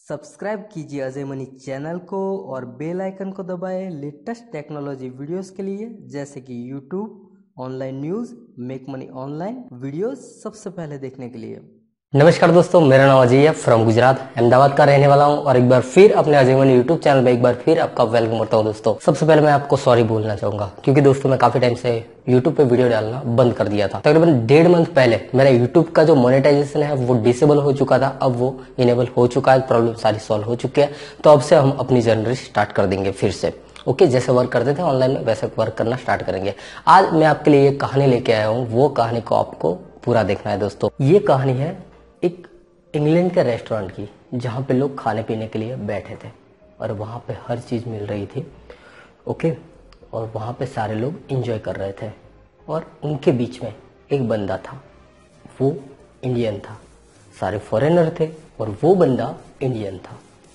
Subscribe कीजिए Ajay money channel को और बेल आइकन को दबाएं लेटेस्ट टेक्नोलॉजी वीडियोस के लिए, जैसे कि YouTube, online news, make money online videos सबसे पहले देखने के लिए। नमस्कार दोस्तों, मेरा नाम अजय है फ्रॉम गुजरात, अहमदाबाद का रहने वाला हूं और एक बार फिर अपने अजय मनी यूट्यूब चैनल में एक बार फिर आपका वेलकम करता हूं। दोस्तों सबसे पहले मैं आपको सॉरी बोलना चाहूंगा क्योंकि दोस्तों मैं काफी टाइम से यूट्यूब पे वीडियो डालना बंद कर दिया था। तकरीबन 1.5 मंथ पहले मेरा यूट्यूब का जो मोनेटाइजेशन है वो डिसेबल हो चुका था, अब वो इनेबल हो चुका है, प्रॉब्लम सारी सॉल्व हो चुकी है। तो अब से हम अपनी जर्नी स्टार्ट कर देंगे फिर से। ओके, जैसे वर्क करते थे ऑनलाइन में वैसे वर्क करना स्टार्ट करेंगे। आज मैं आपके लिए एक कहानी लेके आया हूँ, वो कहानी को आपको पूरा देखना है। दोस्तों ये कहानी है एक इंग्लैंड के रेस्टोरेंट की, जहाँ पे लोग खाने पीने के लिए बैठे थे और वहाँ पे हर चीज़ मिल रही थी। ओके, और वहाँ पे सारे लोग एंजॉय कर रहे थे और उनके बीच में एक बंदा था, वो इंडियन था। सारे फॉरेनर थे और वो बंदा इंडियन था,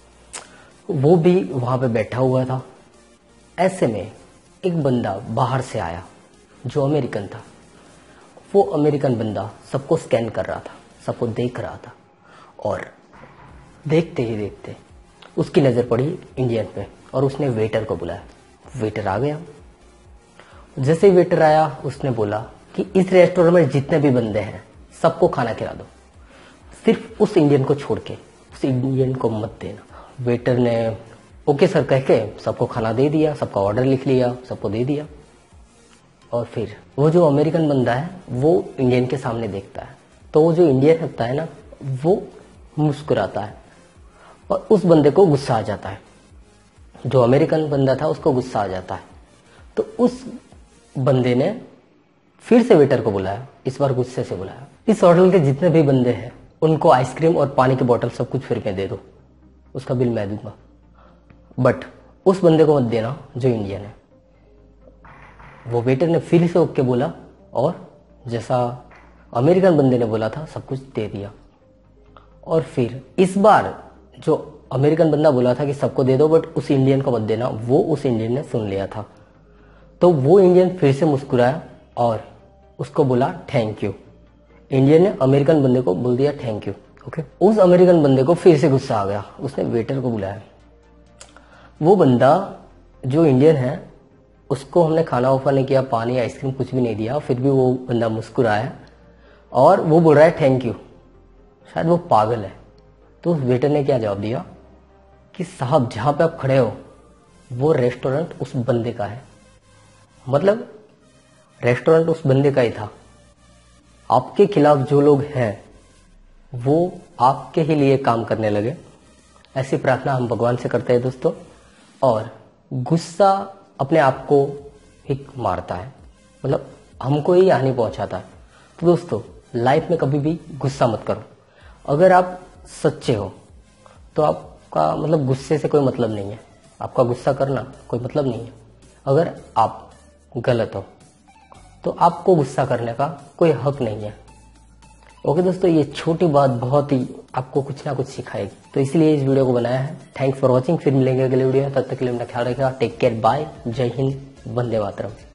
वो भी वहाँ पे बैठा हुआ था। ऐसे में एक बंदा बाहर से आया जो अमेरिकन था। वो अमेरिकन बंदा सबको स्कैन कर रहा था, सबको देख रहा था और देखते ही देखते उसकी नज़र पड़ी इंडियन पे और उसने वेटर को बुलाया। वेटर आ गया। जैसे ही वेटर आया उसने बोला कि इस रेस्टोरेंट में जितने भी बंदे हैं सबको खाना खिला दो, सिर्फ उस इंडियन को छोड़ के, उस इंडियन को मत देना। वेटर ने ओके सर कह के सबको खाना दे दिया, सबका ऑर्डर लिख लिया, सबको दे दिया। और फिर वो जो अमेरिकन बंदा है वो इंडियन के सामने देखता है, तो वो जो इंडियन होता है ना वो मुस्कुराता है और उस बंदे को गुस्सा आ जाता है। जो अमेरिकन बंदा था उसको गुस्सा आ जाता है, तो उस बंदे ने फिर से वेटर को बुलाया, इस बार गुस्से से बुलाया। इस होटल के जितने भी बंदे हैं उनको आइसक्रीम और पानी की बोतल सब कुछ फ्री में दे दो, उसका बिल मैं दूंगा, बट उस बंदे को मत देना जो इंडियन है। वो वेटर ने फिर से ओके बोला और जैसा अमेरिकन बंदे ने बोला था सब कुछ दे दिया। और फिर इस बार जो अमेरिकन बंदा बोला था कि सबको दे दो बट उस इंडियन को मत देना, वो उस इंडियन ने सुन लिया था। तो वो इंडियन फिर से मुस्कुराया और उसको बोला थैंक यू। इंडियन ने अमेरिकन बंदे को बोल दिया थैंक यू। ओके, उस अमेरिकन बंदे को फिर से गुस्सा आ गया, उसने वेटर को बुलाया। वो बंदा जो इंडियन है उसको हमने खाना ऑफर नहीं किया, पानी आइसक्रीम कुछ भी नहीं दिया, फिर भी वो बंदा मुस्कुराया और वो बोल रहा है थैंक यू। शायद वो पागल है। तो उस वेटर ने क्या जवाब दिया कि साहब जहां पे आप खड़े हो वो रेस्टोरेंट उस बंदे का है, मतलब रेस्टोरेंट उस बंदे का ही था। आपके खिलाफ जो लोग हैं वो आपके ही लिए काम करने लगे। ऐसी प्रार्थना हम भगवान से करते हैं दोस्तों। और गुस्सा अपने आप को ही मारता है, मतलब हमको ही हानि पहुंचाता है। तो दोस्तों लाइफ में कभी भी गुस्सा मत करो। अगर आप सच्चे हो तो आपका मतलब गुस्से से कोई मतलब नहीं है, आपका गुस्सा करना कोई मतलब नहीं है। अगर आप गलत हो तो आपको गुस्सा करने का कोई हक नहीं है। ओके दोस्तों, ये छोटी बात बहुत ही आपको कुछ ना कुछ सिखाएगी, तो इसलिए इस वीडियो को बनाया है। Thanks for watching. फिर मिलेंगे अगले वीडियो में, तब तक के लिए अपना ख्याल रखिएगा। टेक केयर, बाय, जय हिंद, वंदे मातरम।